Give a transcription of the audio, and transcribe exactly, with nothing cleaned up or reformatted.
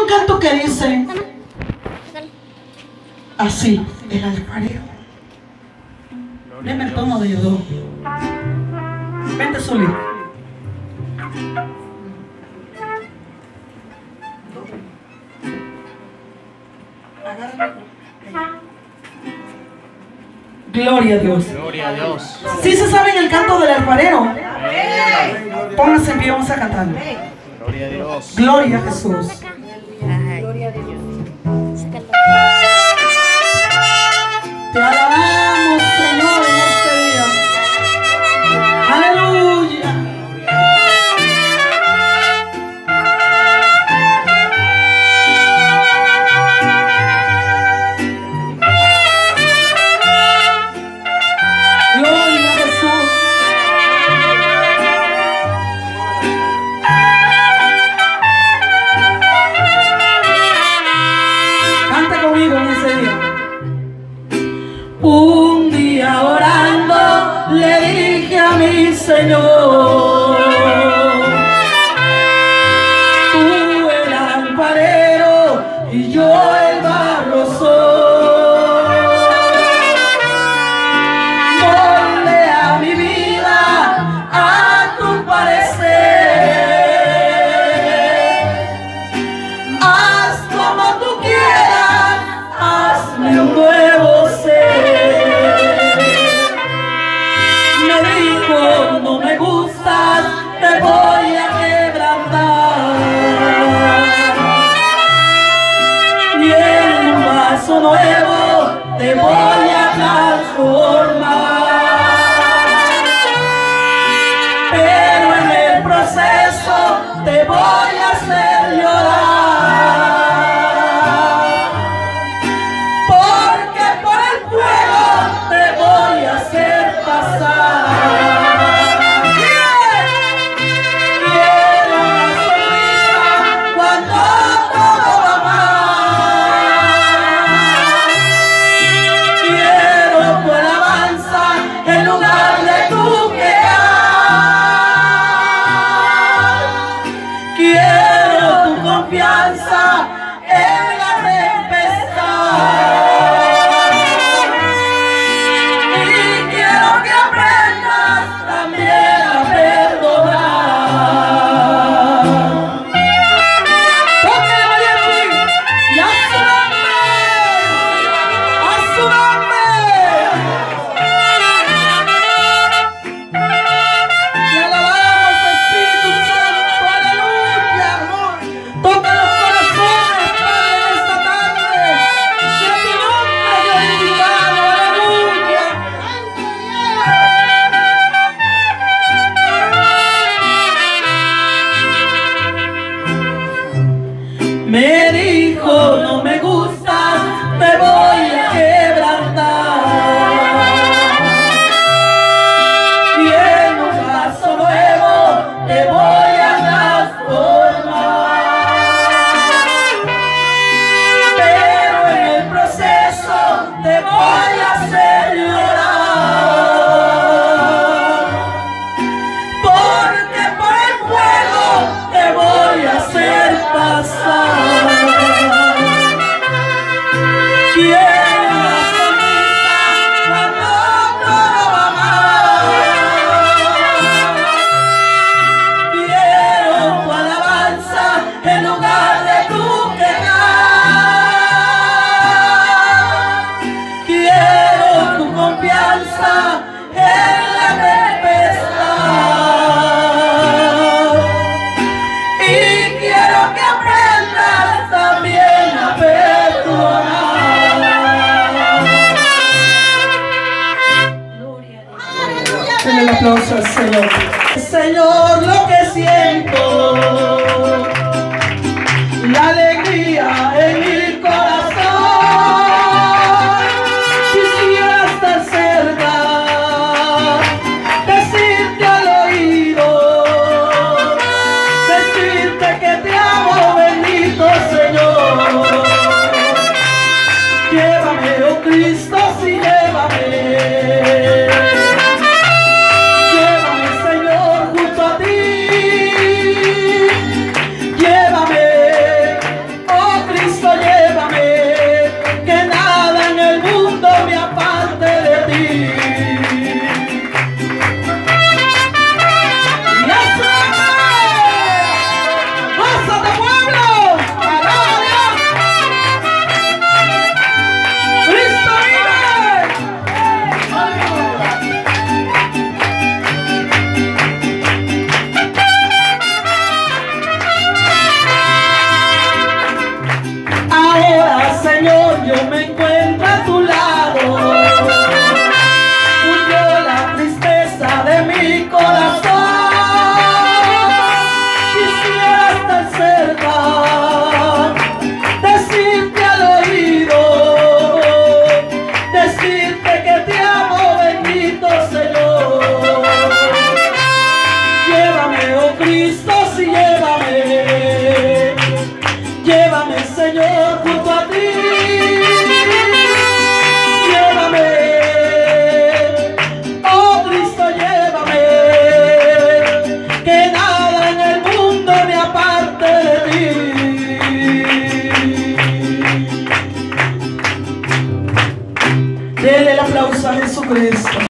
un canto que dice así: el alfarero. Deme el tono de do. Vente, Zuli. Gloria a Dios. Gloria a Dios. ¿Sí se saben el canto del alfarero? Pónganse en pie, vamos a cantar. Gloria a Dios. Gloria a Jesús. Gloria a Dios. Te alabamos, Señor, en este día. Aleluya. Gloria a Jesús. Canta conmigo en ese día. Un día orando le dije a mi Señor: tú el alfarero y yo el barro soy. Molde a mi vida a tu parecer. Haz como tú quieras, hazme un nuevo ser. Me dijo: no me gustas, te voy a quebrantar. Y en un vaso nuevo te voy a transformar. Pero en el proceso te voy a hacer llorar. Porque por el fuego te voy a hacer pasar. Quiero una sonrisa cuando todo va mal. Quiero tu alabanza en lugar de tu quejar. Quiero tu confianza en la tempestad. Y quiero que aprendas también a perdonar. Toque mariachi y a su nombre, a su nombre. Te alabamos, Espíritu Santo, aleluya. Toca los corazones, Padre, en esta tarde. Sea tu nombre glorificado, aleluya. Me dijo: no me gustas, te voy a quebrantar. Y en un vaso nuevo te voy a transformar. Pero en el proceso te voy a hacer llorar. Porque por el fuego te voy a hacer pasar. Quiero una sonrisa cuando todo va mal. Quiero tu alabanza en lugar de tu quejar. Quiero tu confianza en la tempestad. Y quiero que aprendas también a perdonar. Denle el aplauso al Señor. Señor, lo que siento, la alegría Jesucristo.